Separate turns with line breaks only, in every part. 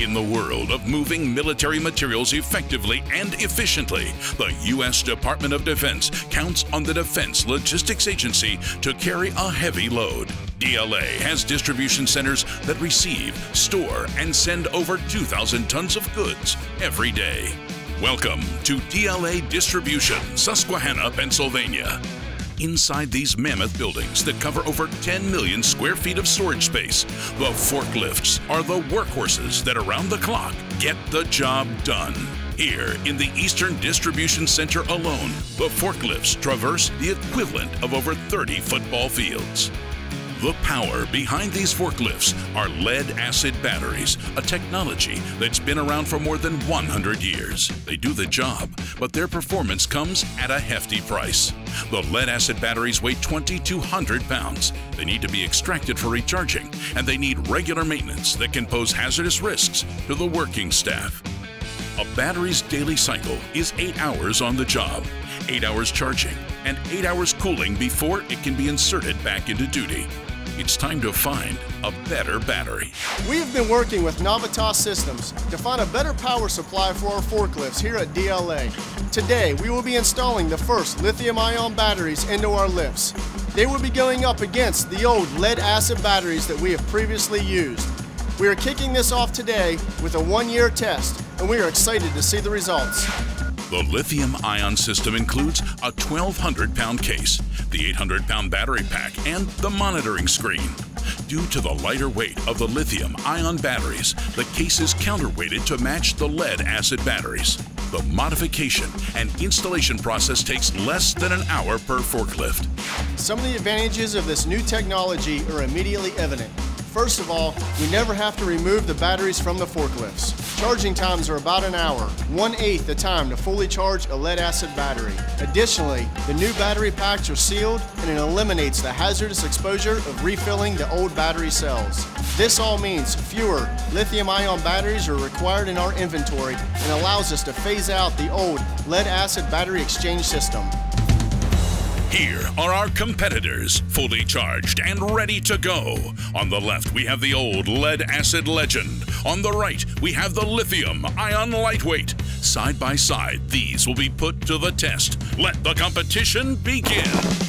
In the world of moving military materials effectively and efficiently, the U.S. Department of Defense counts on the Defense Logistics Agency to carry a heavy load. DLA has distribution centers that receive, store, and send over 2,000 tons of goods every day. Welcome to DLA Distribution, Susquehanna, Pennsylvania. Inside these mammoth buildings that cover over 10 million square feet of storage space, the forklifts are the workhorses that around the clock get the job done. Here in the Eastern Distribution Center alone, the forklifts traverse the equivalent of over 30 football fields. The power behind these forklifts are lead-acid batteries, a technology that's been around for more than 100 years. They do the job, but their performance comes at a hefty price. The lead-acid batteries weigh 2,200 pounds. They need to be extracted for recharging, and they need regular maintenance that can pose hazardous risks to the working staff. A battery's daily cycle is 8 hours on the job, 8 hours charging, and 8 hours cooling before it can be inserted back into duty. It's time to find a better battery.
We have been working with Navitas Systems to find a better power supply for our forklifts here at DLA. Today, we will be installing the first lithium-ion batteries into our lifts. They will be going up against the old lead-acid batteries that we have previously used. We are kicking this off today with a 1-year test, and we are excited to see the results.
The lithium-ion system includes a 1,200-pound case, the 800-pound battery pack, and the monitoring screen. Due to the lighter weight of the lithium-ion batteries, the case is counterweighted to match the lead-acid batteries. The modification and installation process takes less than an hour per forklift.
Some of the advantages of this new technology are immediately evident. First of all, we never have to remove the batteries from the forklifts. Charging times are about an hour, 1/8 the time to fully charge a lead-acid battery. Additionally, the new battery packs are sealed and it eliminates the hazardous exposure of refilling the old battery cells. This all means fewer lithium-ion batteries are required in our inventory and allows us to phase out the old lead-acid battery exchange system.
Here are our competitors, fully charged and ready to go. On the left, we have the old lead-acid legend. On the right, we have the lithium-ion lightweight. Side by side, these will be put to the test. Let the competition begin.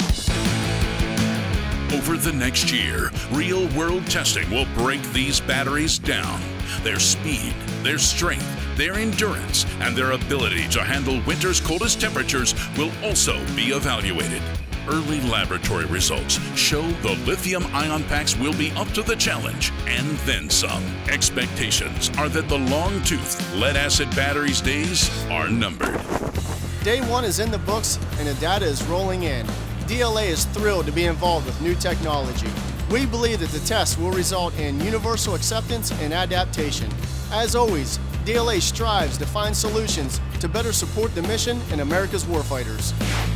Over the next year, real-world testing will break these batteries down. Their speed, their strength, their endurance, and their ability to handle winter's coldest temperatures will also be evaluated. Early laboratory results show the lithium-ion packs will be up to the challenge, and then some. Expectations are that the long-toothed lead-acid batteries' days are numbered.
Day 1 is in the books and the data is rolling in. DLA is thrilled to be involved with new technology. We believe that the test will result in universal acceptance and adaptation. As always, DLA strives to find solutions to better support the mission and America's warfighters.